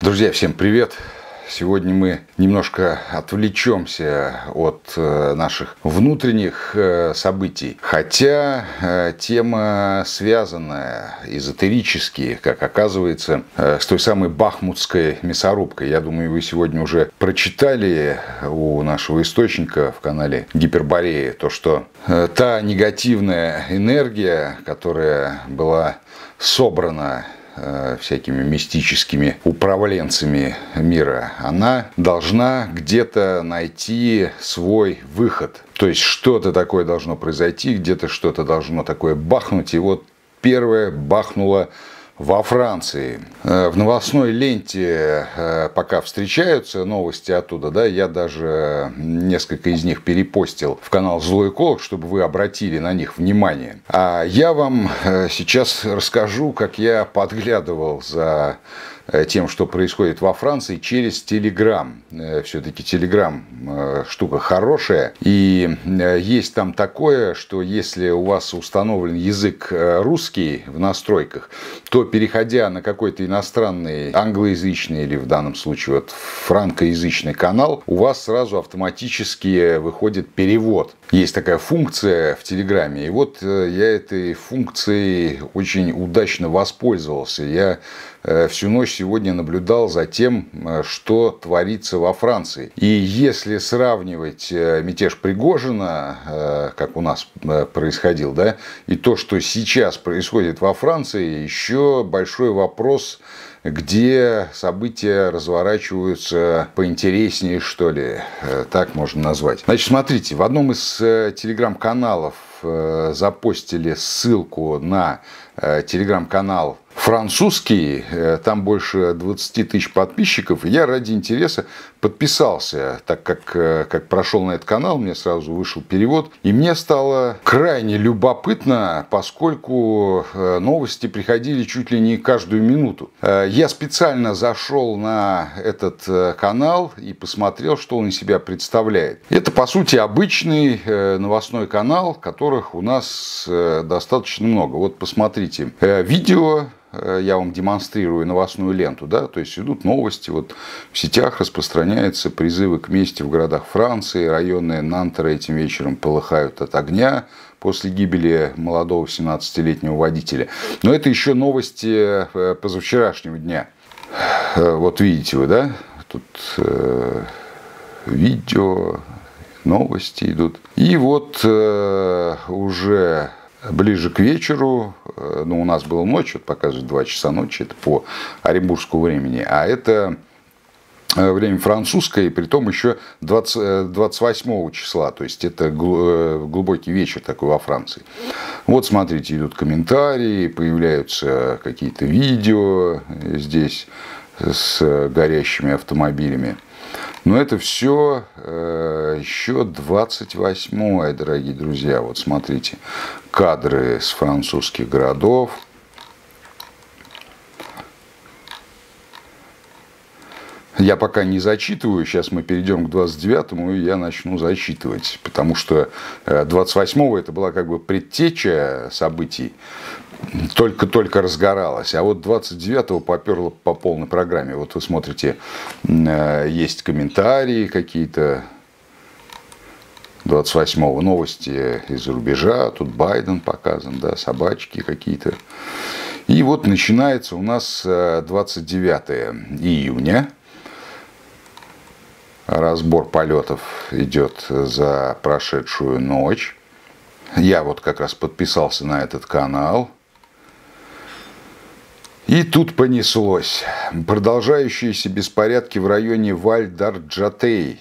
Друзья, всем привет! Сегодня мы немножко отвлечемся от наших внутренних событий, хотя тема связанная эзотерически, как оказывается, с той самой бахмутской мясорубкой. Я думаю, вы сегодня уже прочитали у нашего источника в канале Гиперборея то, что та негативная энергия, которая была собрана всякими мистическими управленцами мира, она должна где-то найти свой выход. То есть что-то такое должно произойти, где-то что-то должно такое бахнуть. И вот первое бахнуло во Франции. В новостной ленте пока встречаются новости оттуда, да, я даже несколько из них перепостил в канал Злой Эколог, чтобы вы обратили на них внимание. А я вам сейчас расскажу, как я подглядывал за тем, что происходит во Франции, через Телеграм. Все-таки Телеграм штука хорошая. И есть там такое, что если у вас установлен язык русский в настройках, то, переходя на какой-то иностранный, англоязычный или в данном случае вот франкоязычный канал, у вас сразу автоматически выходит перевод. Есть такая функция в Телеграме. И вот я этой функцией очень удачно воспользовался. Я всю ночь сегодня наблюдал за тем, что творится во Франции. И если сравнивать мятеж Пригожина, как у нас происходил, да, и то, что сейчас происходит во Франции, еще большой вопрос, где события разворачиваются поинтереснее, что ли, так можно назвать. Значит, смотрите, в одном из телеграм-каналов запостили ссылку на телеграм-канал французский, там больше 20 тысяч подписчиков, и я ради интереса подписался, так как прошел на этот канал, мне сразу вышел перевод, и мне стало крайне любопытно, поскольку новости приходили чуть ли не каждую минуту. Я специально зашел на этот канал и посмотрел, что он из себя представляет. Это, по сути, обычный новостной канал, которых у нас достаточно много. Вот посмотрите, видео. Я вам демонстрирую новостную ленту, да, то есть идут новости, вот в сетях распространяются призывы к мести в городах Франции, районы Нантера этим вечером полыхают от огня после гибели молодого 17-летнего водителя. Но это еще новости позавчерашнего дня. Вот видите вы, да, тут видео, новости идут. И вот уже ближе к вечеру, ну, у нас была ночь, вот показывает 2 часа ночи, это по оренбургскому времени, а это время французское, и притом еще 28 числа, то есть это глубокий вечер такой во Франции. Вот смотрите, идут комментарии, появляются какие-то видео здесь с горящими автомобилями. Но это все еще 28-е, дорогие друзья. Вот смотрите, кадры с французских городов. Я пока не зачитываю, сейчас мы перейдем к 29-му, и я начну зачитывать. Потому что 28-го это была как бы предтеча событий. Только-только разгоралась. А вот 29-го поперло по полной программе. Вот вы смотрите, есть комментарии какие-то. 28-го новости из-за рубежа. Тут Байден показан, да, собачки какие-то. И вот начинается у нас 29 июня. Разбор полетов идет за прошедшую ночь. Я вот как раз подписался на этот канал. И тут понеслось. Продолжающиеся беспорядки в районе Валь-дар-Джатей.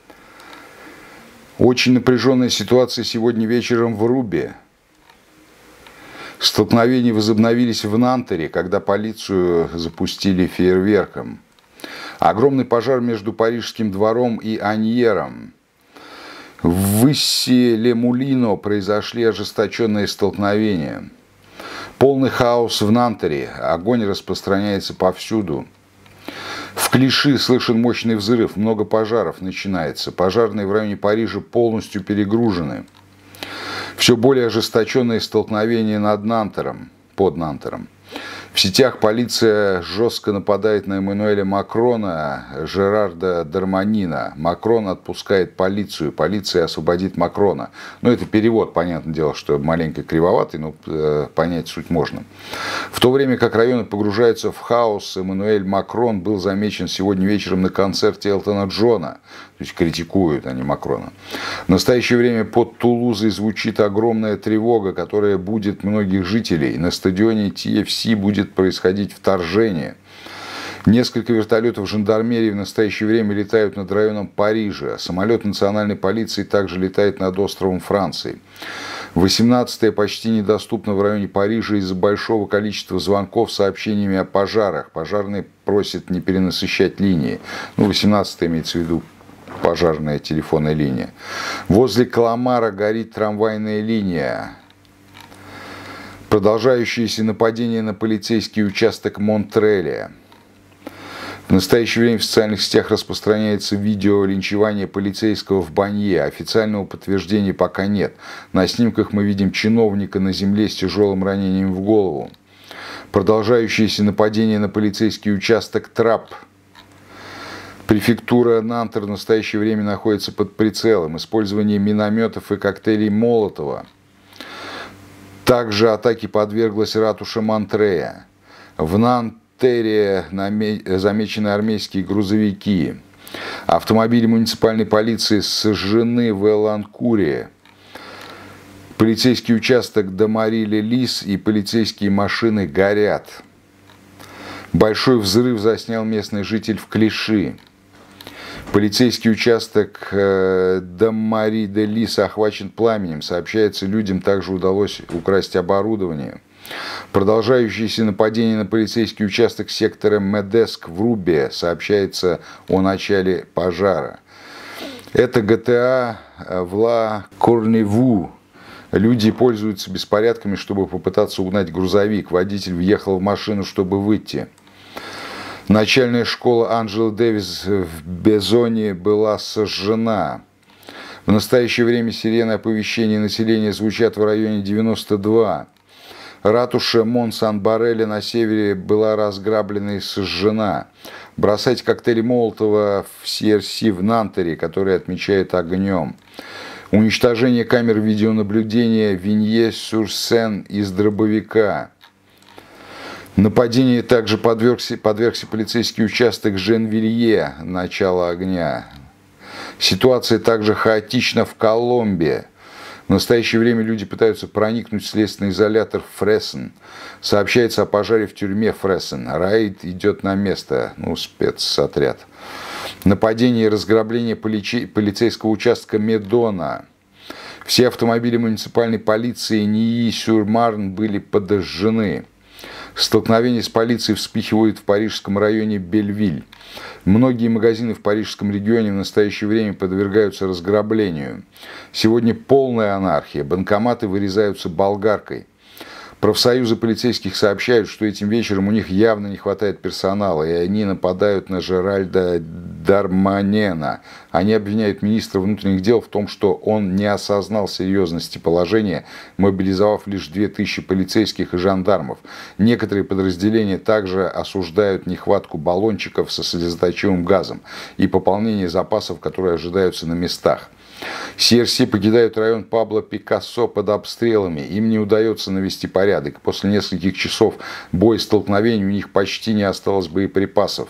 Очень напряженная ситуация сегодня вечером в Рубе. Столкновения возобновились в Нантере, когда полицию запустили фейерверком. Огромный пожар между Парижским двором и Аньером. В Иссе-ле-Мулино произошли ожесточенные столкновения. Полный хаос в Нантере. Огонь распространяется повсюду. В Клиши слышен мощный взрыв. Много пожаров начинается. Пожарные в районе Парижа полностью перегружены. Все более ожесточенные столкновения под Нантером. В сетях полиция жестко нападает на Эммануэля Макрона, Жерарда Дарманина. Макрон отпускает полицию, полиция освободит Макрона. Ну, это перевод, понятное дело, что маленько кривоватый, но понять суть можно. В то время как районы погружаются в хаос, Эммануэль Макрон был замечен сегодня вечером на концерте Элтона Джона. То есть критикуют они Макрона. В настоящее время под Тулузой звучит огромная тревога, которая будет многих жителей. На стадионе TFC будет происходить вторжение. Несколько вертолетов жандармерии в настоящее время летают над районом Парижа. Самолет национальной полиции также летает над островом Франции. 18-е почти недоступно в районе Парижа из-за большого количества звонков с сообщениями о пожарах. Пожарные просят не перенасыщать линии. 18-е имеется в виду пожарная телефонная линия. Возле Каламара горит трамвайная линия. Продолжающееся нападение на полицейский участок Монтреля. В настоящее время в социальных сетях распространяется видео линчевания полицейского в Банье. Официального подтверждения пока нет. На снимках мы видим чиновника на земле с тяжелым ранением в голову. Продолжающееся нападение на полицейский участок Трап. Префектура Нантер в настоящее время находится под прицелом. Использование минометов и коктейлей Молотова. Также атаке подверглась ратуша Монтрея. В Нантере замечены армейские грузовики. Автомобили муниципальной полиции сожжены в Эланкуре. Полицейский участок Дамари-Ле-Лис и полицейские машины горят. Большой взрыв заснял местный житель в Клиши. Полицейский участок Дамари-де-Лис охвачен пламенем. Сообщается, людям также удалось украсть оборудование. Продолжающееся нападение на полицейский участок сектора Медеск в Рубе. Сообщается о начале пожара. Это GTA в Ла-Корневу. Люди пользуются беспорядками, чтобы попытаться угнать грузовик. Водитель въехал в машину, чтобы выйти. Начальная школа Анджелы Дэвис в Безоне была сожжена. В настоящее время сирены оповещения населения звучат в районе 92. Ратуша Мон-Сан-Барреля на севере была разграблена и сожжена. Бросайте коктейли Молотова в CRC в Нантере, который отмечает огнем. Уничтожение камер видеонаблюдения Винье-Сюр-Сен из дробовика. Нападение также подвергся полицейский участок Женвилье, начало огня. Ситуация также хаотична в Коломбе. В настоящее время люди пытаются проникнуть в следственный изолятор Фрессен. Сообщается о пожаре в тюрьме Фрессен. Рейд идет на место, спецотряд. Нападение и разграбление полицейского участка Медона. Все автомобили муниципальной полиции Нии-Сюр-Марн были подожжены. Столкновения с полицией вспыхивают в парижском районе Бельвиль. Многие магазины в парижском регионе в настоящее время подвергаются разграблению. Сегодня полная анархия. Банкоматы вырезаются болгаркой. Профсоюзы полицейских сообщают, что этим вечером у них явно не хватает персонала, и они нападают на Жеральда Дарманена. Они обвиняют министра внутренних дел в том, что он не осознал серьезности положения, мобилизовав лишь 2000 полицейских и жандармов. Некоторые подразделения также осуждают нехватку баллончиков со слезоточивым газом и пополнение запасов, которые ожидаются на местах. CRC покидают район Пабло Пикассо под обстрелами. Им не удается навести порядок. После нескольких часов боестолкновений у них почти не осталось боеприпасов.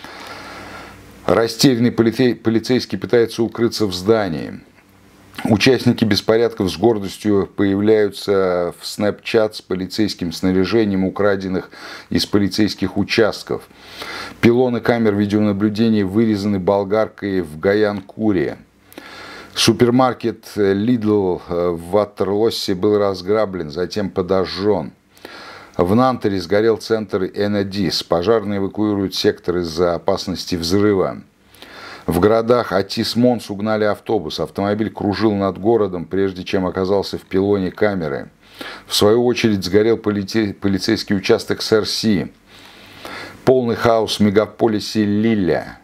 Растерянный полицейский пытается укрыться в здании. Участники беспорядков с гордостью появляются в Snapchat с полицейским снаряжением, украденных из полицейских участков. Пилоны камер видеонаблюдения вырезаны болгаркой в Гаянкуре. Супермаркет Lidl в Ватерлоссе был разграблен, затем подожжен. В Нантере сгорел центр Энедис. Пожарные эвакуируют сектор из-за опасности взрыва. В городах Атис-Монс угнали автобус. Автомобиль кружил над городом, прежде чем оказался в пилоне камеры. В свою очередь сгорел полицейский участок Серси. Полный хаос в мегаполисе Лилля.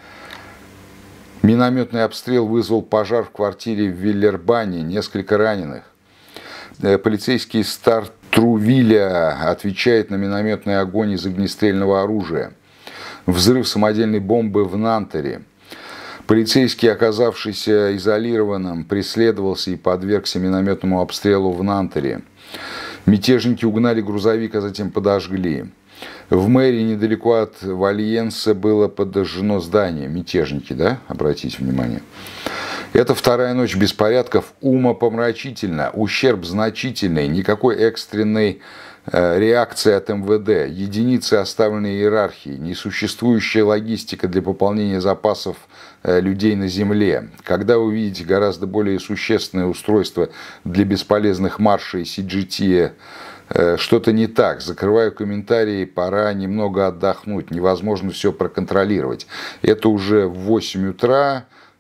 Минометный обстрел вызвал пожар в квартире в Виллербане, несколько раненых. Полицейский Трувиля отвечает на минометный огонь из огнестрельного оружия. Взрыв самодельной бомбы в Нантере. Полицейский, оказавшийся изолированным, преследовался и подвергся минометному обстрелу в Нантере. Мятежники угнали грузовик, а затем подожгли. В мэрии недалеко от Вальенса было подожжено здание. Мятежники, да? Обратите внимание. Это вторая ночь беспорядков, умопомрачительно, ущерб значительный, никакой экстренной реакции от МВД, единицы оставленной иерархии, несуществующая логистика для пополнения запасов людей на земле. Когда вы видите гораздо более существенное устройство для бесполезных маршей CGT, что-то не так. Закрываю комментарии, пора немного отдохнуть, невозможно все проконтролировать. Это уже в 8 утра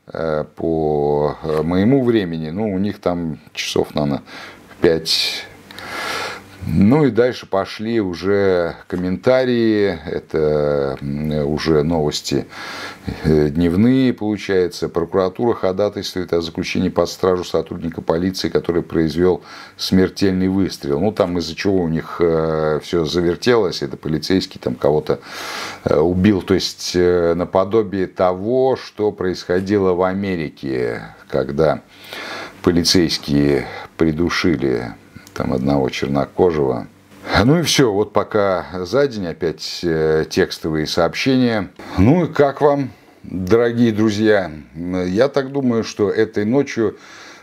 по моему времени, ну у них там часов, наверное, 5. Ну и дальше пошли уже комментарии, это уже новости дневные, получается. Прокуратура ходатайствует о заключении под стражу сотрудника полиции, который произвел смертельный выстрел. Ну там из-за чего у них все завертелось, это полицейский там кого-то убил. То есть наподобие того, что происходило в Америке, когда полицейские придушили там одного чернокожего. Ну и все, вот пока за день опять текстовые сообщения. Ну и как вам, дорогие друзья? Я так думаю, что этой ночью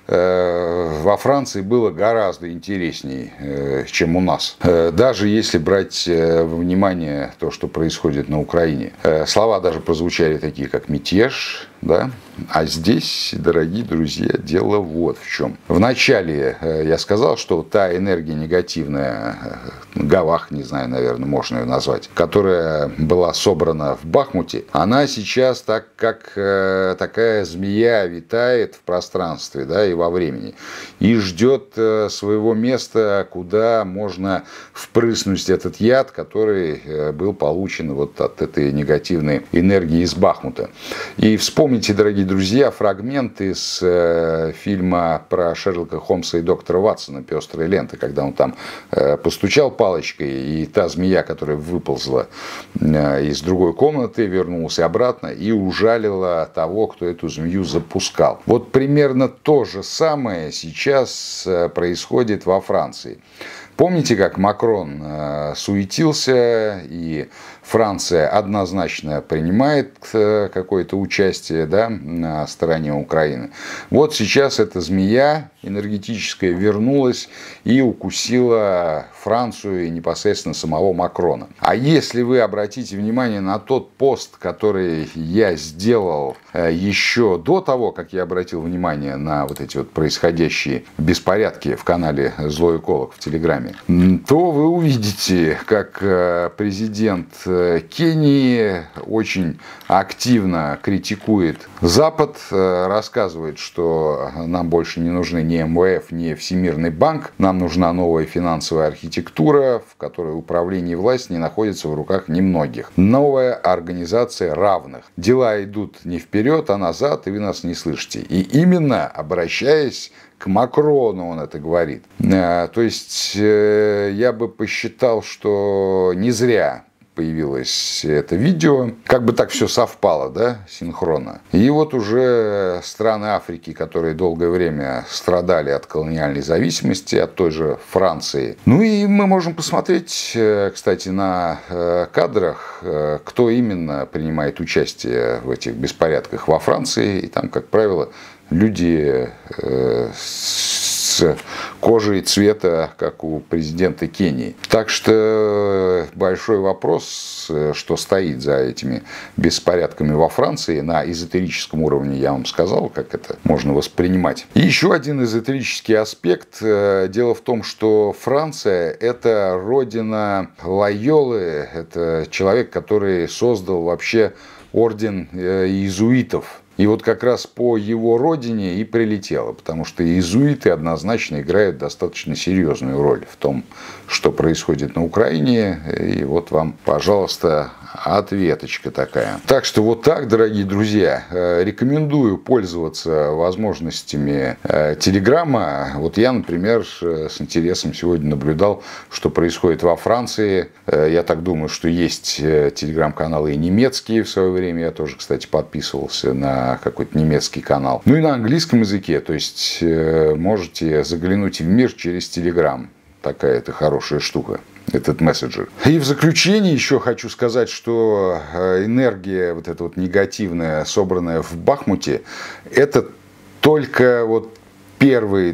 во Франции было гораздо интереснее, чем у нас. Даже если брать во внимание то, что происходит на Украине. Слова даже прозвучали такие, как мятеж, да? А здесь, дорогие друзья, дело вот в чем. Вначале я сказал, что та энергия негативная, гавах, не знаю, наверное, можно ее назвать, которая была собрана в Бахмуте, она сейчас так как такая змея витает в пространстве, да, и во времени, и ждет своего места, куда можно впрыснуть этот яд, который был получен вот от этой негативной энергии из Бахмута. И вспомните, дорогие друзья, фрагмент из фильма про Шерлока Холмса и доктора Ватсона «Пестрая лента», когда он там постучал палочкой, и та змея, которая выползла из другой комнаты, вернулась обратно и ужалила того, кто эту змею запускал. Вот примерно то же самое сейчас происходит во Франции. Помните, как Макрон суетился, и Франция однозначно принимает какое-то участие, да, на стороне Украины. Вот сейчас эта змея энергетическая вернулась и укусила Францию и непосредственно самого Макрона. А если вы обратите внимание на тот пост, который я сделал еще до того, как я обратил внимание на вот эти вот происходящие беспорядки в канале «Злой эколог» в Телеграме, то вы увидите, как президент Кении очень активно критикует Запад, рассказывает, что нам больше не нужны ни МВФ, ни Всемирный банк, нам нужна новая финансовая архитектура, в которой управление и власть не находятся в руках немногих. Новая организация равных. Дела идут не вперед, а назад, и вы нас не слышите. И именно обращаясь к Макрону он это говорит. То есть я бы посчитал, что не зря появилось это видео. Как бы так все совпало, да, синхронно. И вот уже страны Африки, которые долгое время страдали от колониальной зависимости, от той же Франции. Ну и мы можем посмотреть, кстати, на кадрах, кто именно принимает участие в этих беспорядках во Франции. И там, как правило, люди с кожей цвета, как у президента Кении. Так что большой вопрос, что стоит за этими беспорядками во Франции. На эзотерическом уровне я вам сказал, как это можно воспринимать. И еще один эзотерический аспект. Дело в том, что Франция – это родина Лойолы. Это человек, который создал вообще орден иезуитов. И вот как раз по его родине и прилетело, потому что иезуиты однозначно играют достаточно серьезную роль в том, что происходит на Украине. И вот вам, пожалуйста, ответочка такая. Так что вот так, дорогие друзья, рекомендую пользоваться возможностями Телеграма. Вот я, например, с интересом сегодня наблюдал, что происходит во Франции. Я так думаю, что есть телеграм-каналы и немецкие. В свое время я тоже, кстати, подписывался на какой-то немецкий канал. Ну и на английском языке. То есть можете заглянуть в мир через Телеграм. Такая это хорошая штука, этот мессенджер. И в заключение еще хочу сказать, что энергия вот эта вот негативная, собранная в Бахмуте, это только вот первые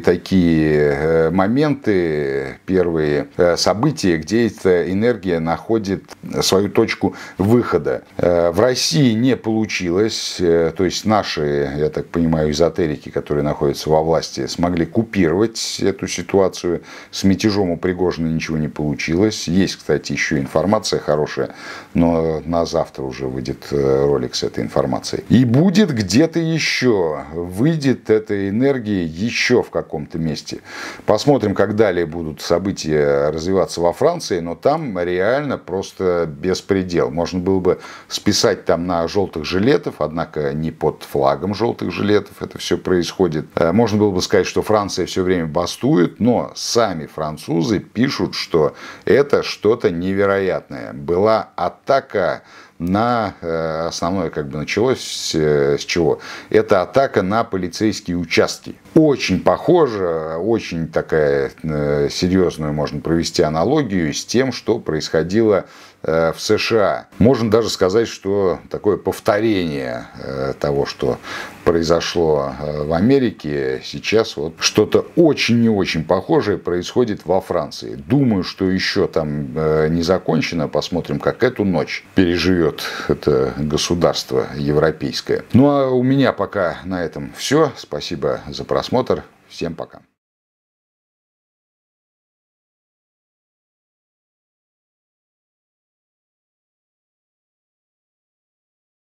такие моменты, первые события, где эта энергия находит свою точку выхода. В России не получилось, то есть наши, я так понимаю, эзотерики, которые находятся во власти, смогли купировать эту ситуацию. С мятежом у Пригожина ничего не получилось. Есть, кстати, еще информация хорошая, но на завтра уже выйдет ролик с этой информацией. И будет где-то еще, выйдет эта энергия еще в каком-то месте. Посмотрим, как далее будут события развиваться во Франции, но там реально просто беспредел. Можно было бы списать там на желтых жилетов, однако не под флагом желтых жилетов это все происходит. Можно было бы сказать, что Франция все время бастует, но сами французы пишут, что это что-то невероятное. Была атака на основное, как бы началось с чего? Это атака на полицейские участки. Очень похоже, очень такая серьезную можно провести аналогию с тем, что происходило в США. Можно даже сказать, что такое повторение того, что произошло в Америке, сейчас вот что-то очень и очень похожее происходит во Франции. Думаю, что еще там не закончено. Посмотрим, как эту ночь переживет это государство европейское. Ну а у меня пока на этом все. Спасибо за просмотр. Всем пока.